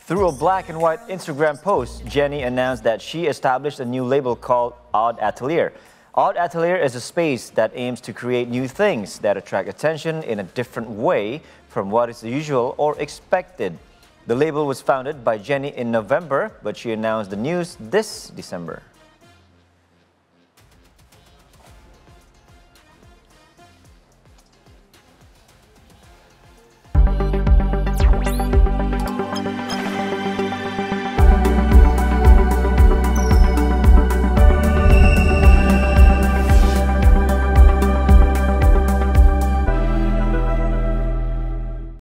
Through a black and white Instagram post, Jennie announced that she established a new label called Odd Atelier. Odd Atelier is a space that aims to create new things that attract attention in a different way from what is usual or expected. The label was founded by Jennie in November, but she announced the news this December.